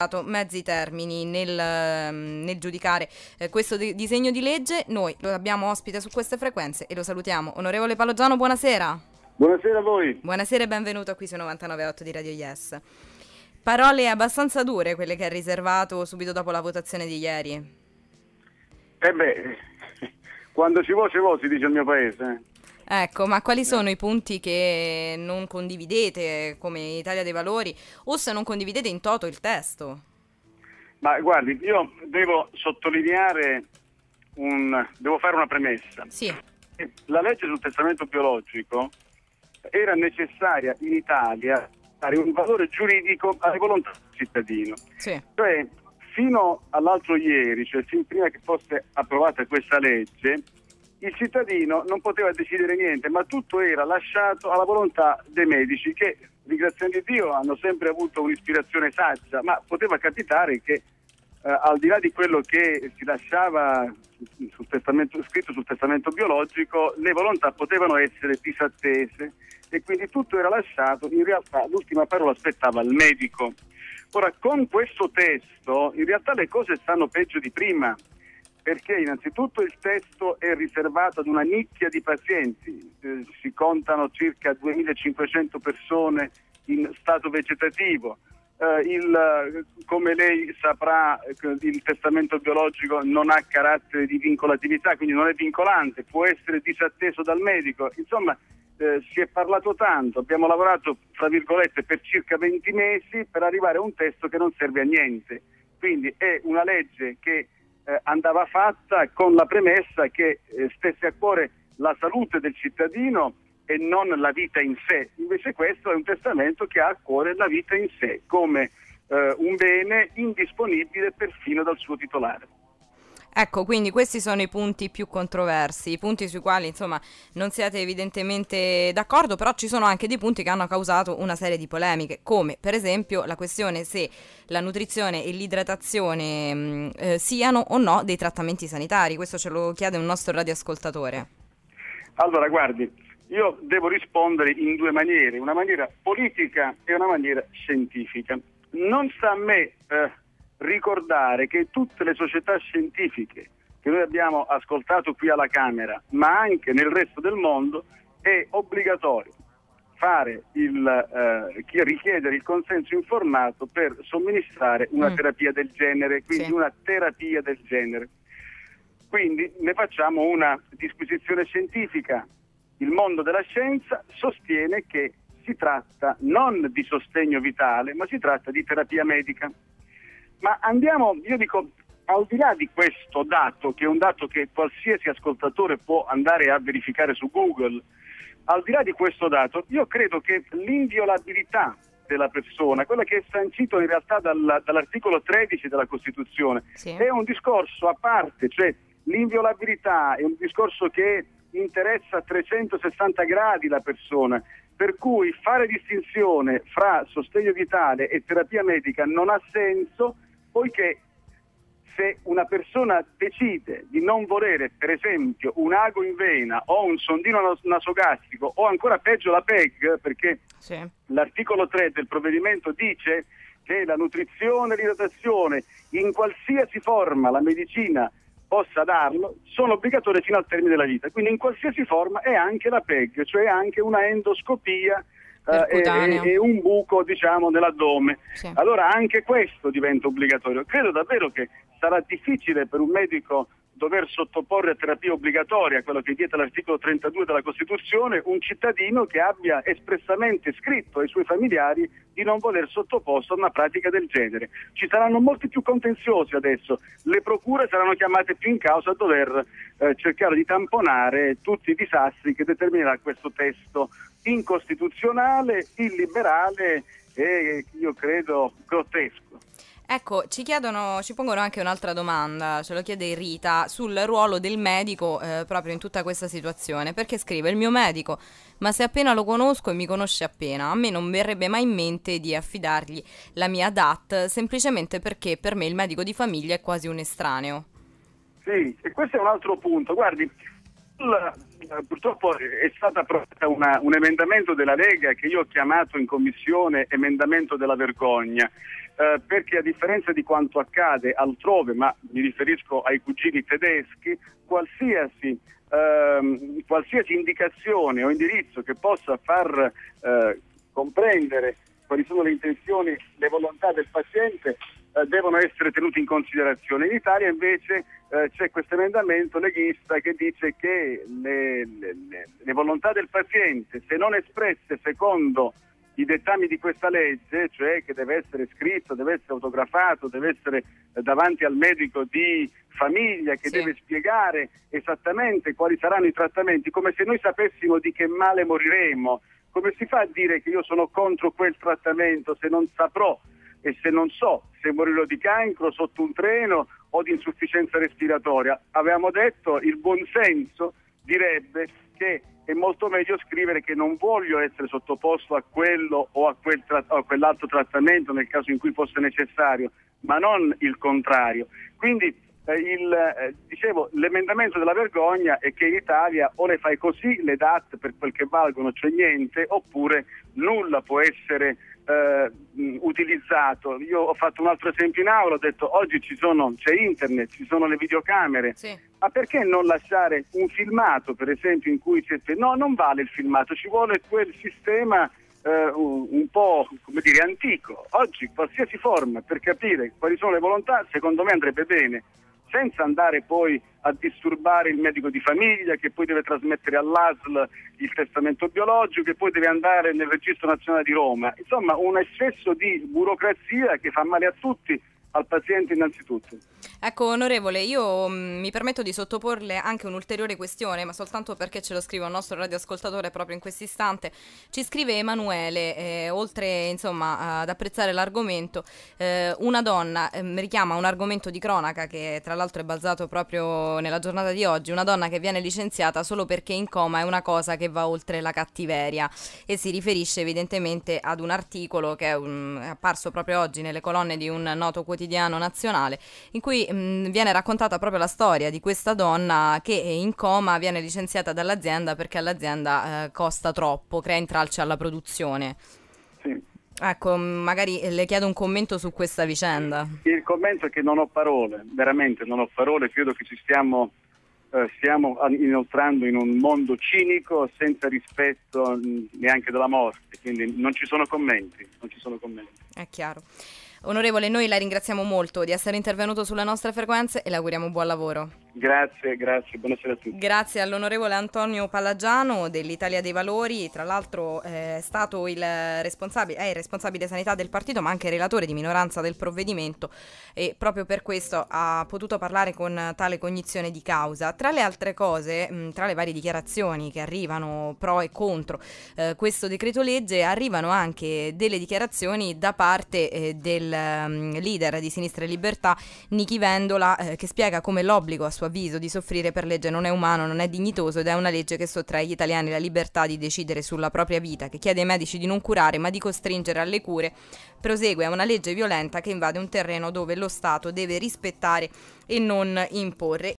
mezzi termini nel giudicare questo disegno di legge. Noi lo abbiamo ospite su queste frequenze e lo salutiamo. Onorevole Palogiano, buonasera. Buonasera a voi. Buonasera e benvenuto qui su 99.8 di Radio Yes. Parole abbastanza dure quelle che ha riservato subito dopo la votazione di ieri. Quando ci vuole, si dice il mio paese. Ecco, ma quali sono i punti che non condividete come Italia dei Valori, o se non condividete in toto il testo? Ma guardi, io devo sottolineare, devo fare una premessa. Sì. La legge sul testamento biologico era necessaria in Italia dare un valore giuridico alle volontà del cittadino. Sì. Cioè, fino all'altro ieri, cioè fin prima che fosse approvata questa legge, il cittadino non poteva decidere niente, ma tutto era lasciato alla volontà dei medici che, ringraziando Dio, hanno sempre avuto un'ispirazione saggia, ma poteva capitare che al di là di quello che si lasciava scritto sul testamento biologico, le volontà potevano essere disattese e quindi tutto era lasciato, in realtà l'ultima parola spettava al medico. Ora, con questo testo, in realtà le cose stanno peggio di prima, perché innanzitutto il testo è riservato ad una nicchia di pazienti, si contano circa 2500 persone in stato vegetativo. Come lei saprà, il testamento biologico non ha carattere di vincolatività, quindi non è vincolante, può essere disatteso dal medico. Insomma, si è parlato tanto, abbiamo lavorato, fra virgolette, per circa 20 mesi per arrivare a un testo che non serve a niente. Quindi è una legge che andava fatta con la premessa che stesse a cuore la salute del cittadino e non la vita in sé. Invece questo è un testamento che ha a cuore la vita in sé come un bene indisponibile perfino dal suo titolare. Ecco, quindi questi sono i punti più controversi, i punti sui quali insomma non siete evidentemente d'accordo, però ci sono anche dei punti che hanno causato una serie di polemiche, come per esempio la questione se la nutrizione e l'idratazione siano o no dei trattamenti sanitari. Questo ce lo chiede un nostro radioascoltatore. Allora, guardi, io devo rispondere in due maniere, una maniera politica e una maniera scientifica. Non sta a me ricordare che tutte le società scientifiche che noi abbiamo ascoltato qui alla Camera, ma anche nel resto del mondo, è obbligatorio richiedere il consenso informato per somministrare una terapia del genere, quindi una terapia del genere. Quindi ne facciamo una disquisizione scientifica. Il mondo della scienza sostiene che si tratta non di sostegno vitale, ma si tratta di terapia medica. Ma andiamo, io dico, al di là di questo dato, che è un dato che qualsiasi ascoltatore può andare a verificare su Google, al di là di questo dato, io credo che l'inviolabilità della persona, quella che è sancito in realtà dall'articolo 13 della Costituzione, è un discorso a parte, cioè l'inviolabilità è un discorso che interessa a 360 gradi la persona, per cui fare distinzione fra sostegno vitale e terapia medica non ha senso, poiché se una persona decide di non volere, per esempio, un ago in vena o un sondino nasogastrico o ancora peggio la PEG, perché l'articolo 3 del provvedimento dice che la nutrizione e l'idratazione in qualsiasi forma la medicina possa darlo, sono obbligatorie fino al termine della vita, quindi in qualsiasi forma è anche la PEG, cioè anche una endoscopia e un buco, diciamo, nell'addome. Allora anche questo diventa obbligatorio. Credo davvero che sarà difficile per un medico dover sottoporre a terapia obbligatoria, quello che vieta l'articolo 32 della Costituzione, un cittadino che abbia espressamente scritto ai suoi familiari di non voler sottoposto a una pratica del genere. Ci saranno molti più contenziosi adesso, le procure saranno chiamate più in causa a dover cercare di tamponare tutti i disastri che determinerà questo testo incostituzionale, illiberale e io credo grottesco. Ecco, ci pongono anche un'altra domanda, ce lo chiede Rita, sul ruolo del medico proprio in tutta questa situazione, perché scrive: il mio medico, ma se appena lo conosco e mi conosce appena, a me non verrebbe mai in mente di affidargli la mia DAT, semplicemente perché per me il medico di famiglia è quasi un estraneo. Sì, e questo è un altro punto, guardi, purtroppo è stato approvato un emendamento della Lega che io ho chiamato in commissione emendamento della vergogna, perché a differenza di quanto accade altrove, ma mi riferisco ai cugini tedeschi, qualsiasi indicazione o indirizzo che possa far comprendere quali sono le intenzioni, le volontà del paziente devono essere tenuti in considerazione. In Italia invece c'è questo emendamento leghista che dice che le volontà del paziente, se non espresse secondo i dettami di questa legge, cioè che deve essere scritto, deve essere autografato, deve essere davanti al medico di famiglia che deve spiegare esattamente quali saranno i trattamenti, come se noi sapessimo di che male moriremo. Come si fa a dire che io sono contro quel trattamento se non saprò e se non so se morirò di cancro sotto un treno o di insufficienza respiratoria? Avevamo detto, il buonsenso direbbe che è molto meglio scrivere che non voglio essere sottoposto a quello o a quell'altro trattamento nel caso in cui fosse necessario, ma non il contrario. Quindi dicevo, l'emendamento della vergogna è che in Italia o le fai così le DAT per quel che valgono, cioè niente, oppure nulla può essere utilizzato. Io ho fatto un altro esempio in aula, ho detto oggi c'è internet, ci sono le videocamere, ma perché non lasciare un filmato, per esempio, in cui no, non vale il filmato, ci vuole quel sistema un po', come dire, antico. Oggi qualsiasi forma per capire quali sono le volontà, secondo me andrebbe bene, senza andare poi a disturbare il medico di famiglia che poi deve trasmettere all'ASL il testamento biologico, che poi deve andare nel registro nazionale di Roma. Insomma, un eccesso di burocrazia che fa male a tutti, al paziente innanzitutto. Ecco, onorevole, io mi permetto di sottoporle anche un'ulteriore questione, ma soltanto perché ce lo scrive un nostro radioascoltatore proprio in questo istante. Ci scrive Emanuele, oltre insomma ad apprezzare l'argomento, una donna, richiama un argomento di cronaca che tra l'altro è basato proprio nella giornata di oggi, una donna che viene licenziata solo perché in coma è una cosa che va oltre la cattiveria, e si riferisce evidentemente ad un articolo che è apparso proprio oggi nelle colonne di un noto quotidiano nazionale, in cui viene raccontata proprio la storia di questa donna che in coma viene licenziata dall'azienda perché all'azienda costa troppo, crea intralci alla produzione. Sì. Ecco, magari le chiedo un commento su questa vicenda. Il commento è che non ho parole, veramente non ho parole, credo che ci stiamo inoltrando in un mondo cinico senza rispetto neanche della morte, quindi non ci sono commenti. È chiaro. Onorevole, noi la ringraziamo molto di essere intervenuto sulle nostre frequenze e le auguriamo buon lavoro. Grazie, buonasera a tutti. Grazie all'onorevole Antonio Palagiano dell'Italia dei Valori, tra l'altro è stato il responsabile sanità del partito ma anche relatore di minoranza del provvedimento, e proprio per questo ha potuto parlare con tale cognizione di causa. Tra le altre cose, tra le varie dichiarazioni che arrivano pro e contro questo decreto legge, arrivano anche delle dichiarazioni da parte del leader di Sinistra e Libertà Nichi Vendola, che spiega come l'obbligo a suo avviso di soffrire per legge non è umano, non è dignitoso ed è una legge che sottrae agli italiani la libertà di decidere sulla propria vita, che chiede ai medici di non curare ma di costringere alle cure. Prosegue: è una legge violenta che invade un terreno dove lo Stato deve rispettare e non imporre.